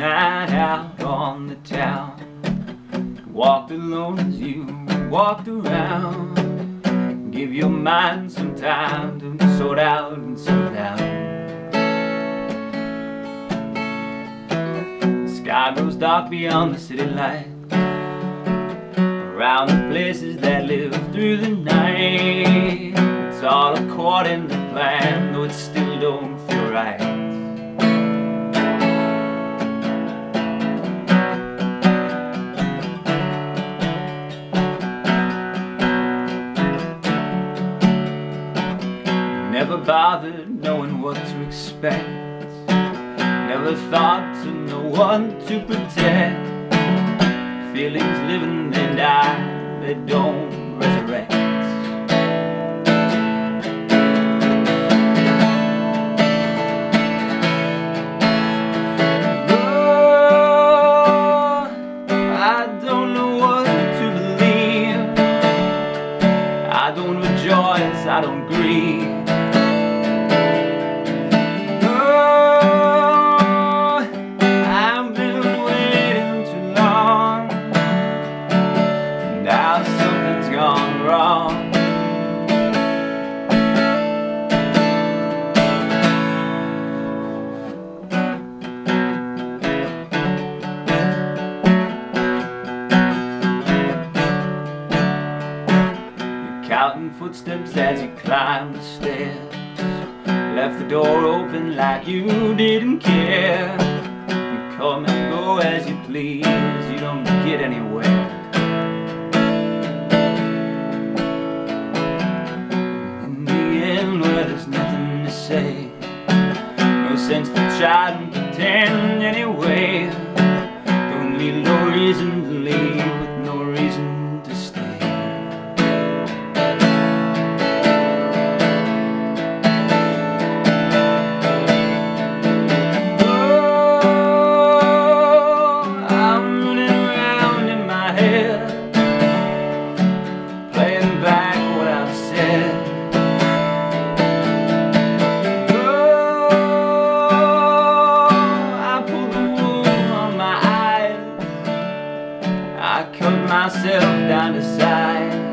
night out on the town. Walked alone as you walked around. Give your mind some time to sort out and slow down. The sky grows dark beyond the city lights, around the places that live through the night. It's all according to plan, though it still don't feel right. Never bothered knowing what to expect. Never thought to know what to protect. Feelings live and they die, they don't resurrect. Oh, I don't know what to believe. I don't rejoice, I don't grieve. Now something's gone wrong. You're counting footsteps as you climb the stairs. Left the door open like you didn't care. You come and go as you please, you don't get anywhere. There's nothing to say, no sense to try and pretend anyway. Don't need no reason to leave with no reason to stay. Oh, I'm running around in my head, playing back what I've said. I cut myself down to size.